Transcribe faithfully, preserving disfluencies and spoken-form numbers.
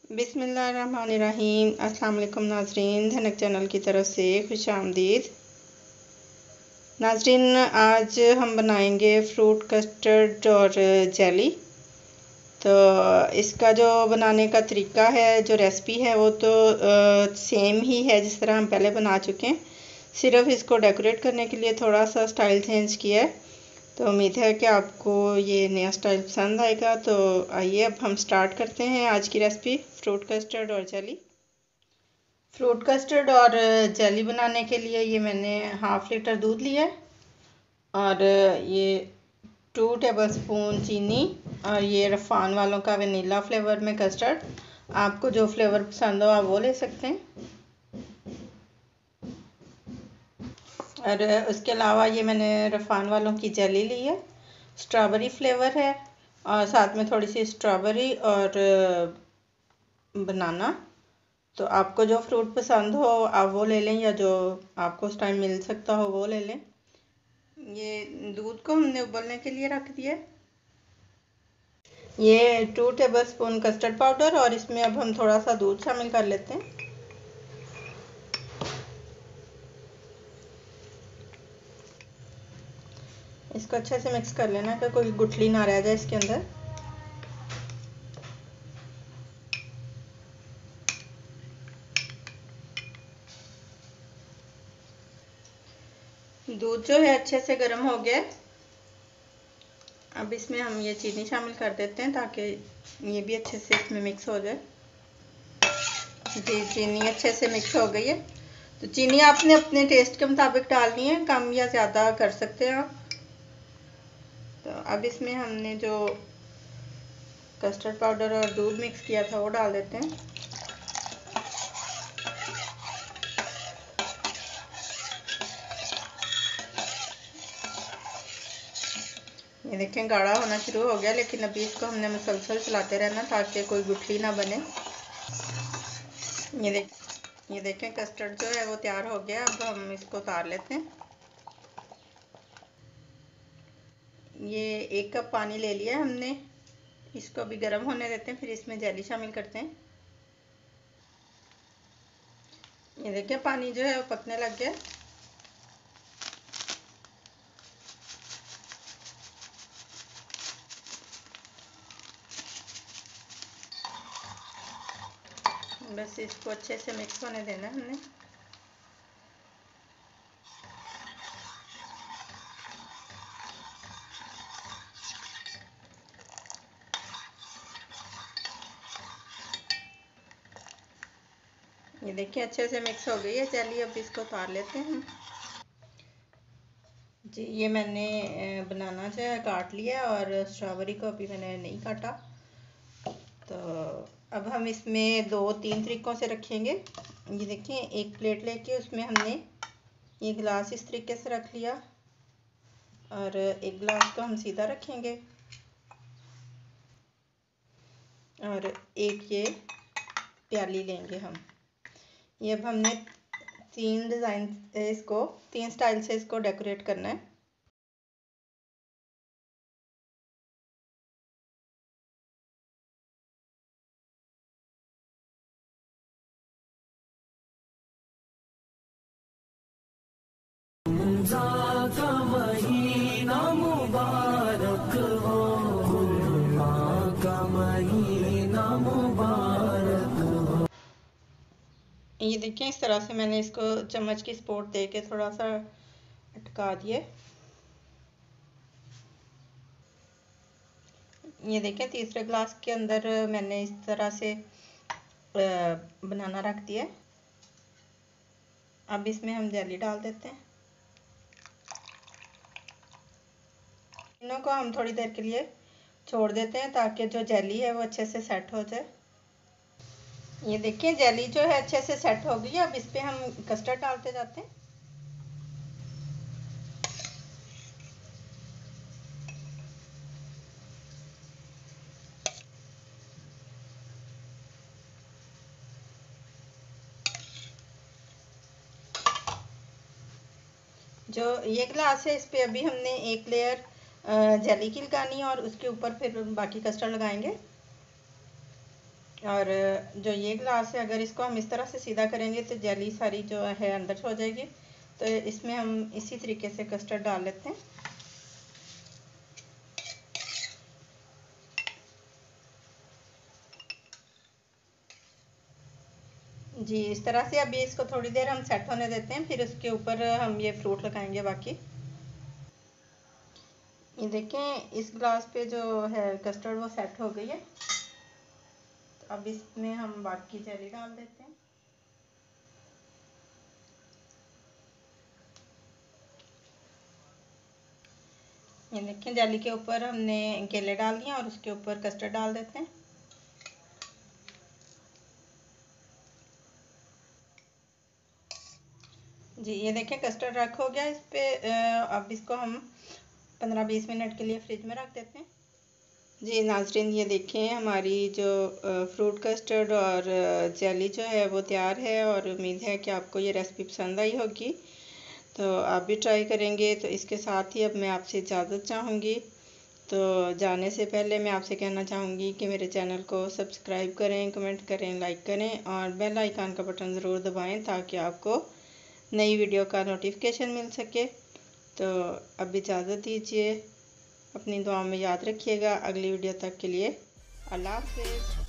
बिस्मिल्लाहिर्रहमानिर्रहीम। अस्सलाम वालेकुम नाजरीन, धनक चैनल की तरफ से खुश आमदीद। नाजरीन, आज हम बनाएंगे फ्रूट कस्टर्ड और जेली। तो इसका जो बनाने का तरीका है, जो रेसिपी है, वो तो आ, सेम ही है जिस तरह हम पहले बना चुके हैं। सिर्फ इसको डेकोरेट करने के लिए थोड़ा सा स्टाइल चेंज किया है। तो उम्मीद है कि आपको ये नया स्टाइल पसंद आएगा। तो आइए अब हम स्टार्ट करते हैं आज की रेसिपी, फ्रूट कस्टर्ड और जेली। फ्रूट कस्टर्ड और जेली बनाने के लिए ये मैंने हाफ लीटर दूध लिया है और ये टू टेबलस्पून चीनी और ये रफ़ान वालों का वनीला फ्लेवर में कस्टर्ड। आपको जो फ्लेवर पसंद हो आप वो ले सकते हैं। और उसके अलावा ये मैंने रफ़ान वालों की जेली ली है, स्ट्रॉबेरी फ्लेवर है और साथ में थोड़ी सी स्ट्रॉबेरी और बनाना। तो आपको जो फ्रूट पसंद हो आप वो ले लें, या जो आपको उस टाइम मिल सकता हो वो ले लें। ये दूध को हमने उबलने के लिए रख दिया। ये टू टेबलस्पून कस्टर्ड पाउडर और इसमें अब हम थोड़ा सा दूध शामिल कर लेते हैं। इसको अच्छे से मिक्स कर लेना कि कोई गुठली ना रह जाए इसके अंदर। दूध जो है अच्छे से गर्म हो गया। अब इसमें हम ये चीनी शामिल कर देते हैं ताकि ये भी अच्छे से इसमें मिक्स हो जाए। जी, चीनी अच्छे से मिक्स हो गई है। तो चीनी आपने अपने टेस्ट के मुताबिक डालनी है, कम या ज़्यादा कर सकते हैं आप। तो अब इसमें हमने जो कस्टर्ड पाउडर और दूध मिक्स किया था वो डाल देते हैं। ये देखें गाढ़ा होना शुरू हो गया, लेकिन अभी इसको हमने मुसलसल चलाते रहना ताकि कोई गुठली ना बने। ये देख ये देखें कस्टर्ड जो है वो तैयार हो गया। अब हम इसको उतार लेते हैं। ये एक कप पानी ले लिया हमने, इसको अभी गर्म होने देते हैं, फिर इसमें जेली शामिल करते हैं। ये देखिए पानी जो है वो पकने लग गया। बस इसको अच्छे से मिक्स होने देना हमने। ये देखिए अच्छे से मिक्स हो गई है जेली। अब इसको उतार लेते हैं हम। जी, ये मैंने बनाना जो है काट लिया और स्ट्रॉबेरी को अभी मैंने नहीं काटा। तो अब हम इसमें दो तीन तरीक़ों से रखेंगे। ये देखिए एक प्लेट लेके उसमें हमने ये गिलास इस तरीके से रख लिया और एक गिलास को हम सीधा रखेंगे और एक ये प्याली लेंगे हम। ये अब हमने तीन डिज़ाइन इसको तीन स्टाइल से इसको डेकोरेट करना है। का महीना मुबारक हो, का महीना मुबारक हो। ये देखिए इस तरह से मैंने इसको चम्मच की सपोर्ट दे के थोड़ा सा अटका दिए। ये देखें तीसरे ग्लास के अंदर मैंने इस तरह से बनाना रख दिया। अब इसमें हम जेली डाल देते हैं। तीनों को हम थोड़ी देर के लिए छोड़ देते हैं ताकि जो जेली है वो अच्छे से सेट हो जाए। ये देखिए जेली जो है अच्छे से सेट हो गई है। अब इस पे हम कस्टर्ड डालते जाते हैं। जो ये ग्लास है इस पे अभी हमने एक लेयर जेली की लगानी है और उसके ऊपर फिर बाकी कस्टर्ड लगाएंगे। और जो ये गिलास है, अगर इसको हम इस तरह से सीधा करेंगे तो जेली सारी जो है अंदर हो जाएगी। तो इसमें हम इसी तरीके से कस्टर्ड डाल लेते हैं। जी, इस तरह से अभी इसको थोड़ी देर हम सेट होने देते हैं, फिर उसके ऊपर हम ये फ्रूट लगाएंगे बाकी। ये देखें, इस ग्लास पे जो है कस्टर्ड वो सेट हो गई है। तो अब इसमें हम बाकी जेली डाल देते हैं। ये देखें, जेली के ऊपर हमने केले डाल दिए और उसके ऊपर कस्टर्ड डाल देते हैं। जी, ये देखें कस्टर्ड रख हो गया इस पे। अब इसको हम पंद्रह बीस मिनट के लिए फ्रिज में रख देते हैं। जी नाज़रीन, ये देखें हमारी जो फ्रूट कस्टर्ड और जेली जो है वो तैयार है, और उम्मीद है कि आपको ये रेसिपी पसंद आई होगी। तो आप भी ट्राई करेंगे। तो इसके साथ ही अब मैं आपसे इजाज़त चाहूँगी। तो जाने से पहले मैं आपसे कहना चाहूँगी कि मेरे चैनल को सब्सक्राइब करें, कमेंट करें, लाइक करें और बेल आइकन का बटन ज़रूर दबाएं ताकि आपको नई वीडियो का नोटिफिकेशन मिल सके। तो अब इजाज़त दीजिए, अपनी दुआ में याद रखिएगा। अगली वीडियो तक के लिए अल्लाह हाफ़िज़।